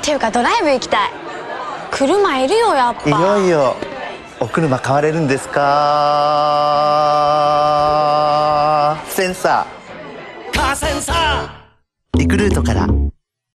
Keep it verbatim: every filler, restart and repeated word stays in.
ていうかドライブ行きたい。車いるよやっぱ。 いよいよお車買われるんですか？センサーカーセンサーリクルートから